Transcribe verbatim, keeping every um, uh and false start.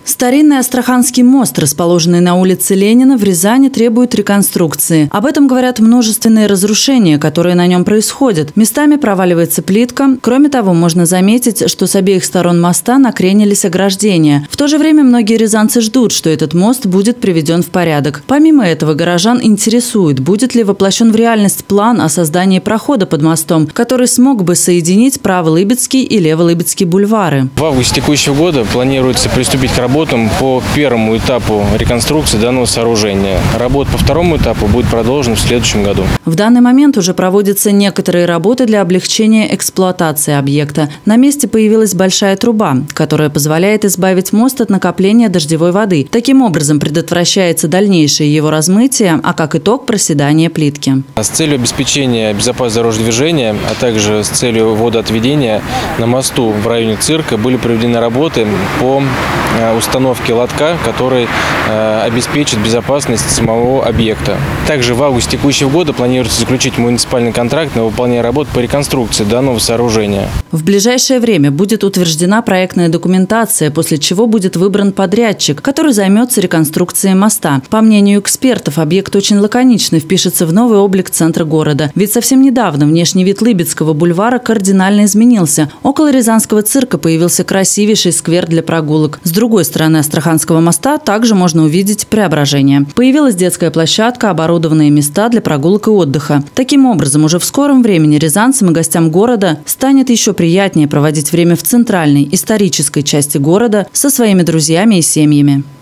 Старинный Астраханский мост, расположенный на улице Ленина в Рязани, требует реконструкции. Об этом говорят множественные разрушения, которые на нем происходят. Местами проваливается плитка. Кроме того, можно заметить, что с обеих сторон моста накренились ограждения. В то же время многие рязанцы ждут, что этот мост будет приведен в порядок. Помимо этого, горожан интересует, будет ли воплощен в реальность план о создании прохода под мостом, который смог бы соединить Праволыбецкий и Леволыбецкий бульвары. В августе текущего года планируется приступить к работе по первому этапу реконструкции данного сооружения. Работа по второму этапу будет продолжена в следующем году. В данный момент уже проводятся некоторые работы для облегчения эксплуатации объекта. На месте появилась большая труба, которая позволяет избавить мост от накопления дождевой воды. Таким образом предотвращается дальнейшее его размытие, а как итог – проседание плитки. С целью обеспечения безопасности дорожного движения, а также с целью водоотведения на мосту в районе цирка были проведены работы по установке лотка, который э, обеспечит безопасность самого объекта. Также в августе текущего года планируется заключить муниципальный контракт на выполнение работ по реконструкции данного сооружения. В ближайшее время будет утверждена проектная документация, после чего будет выбран подрядчик, который займется реконструкцией моста. По мнению экспертов, объект очень лаконично впишется в новый облик центра города. Ведь совсем недавно внешний вид Лыбецкого бульвара кардинально изменился. Около Рязанского цирка появился красивейший сквер для прогулок. С другой стороны Астраханского моста также можно увидеть преображение. Появилась детская площадка, оборудованные места для прогулок и отдыха. Таким образом, уже в скором времени рязанцам и гостям города станет еще приятнее проводить время в центральной исторической части города со своими друзьями и семьями.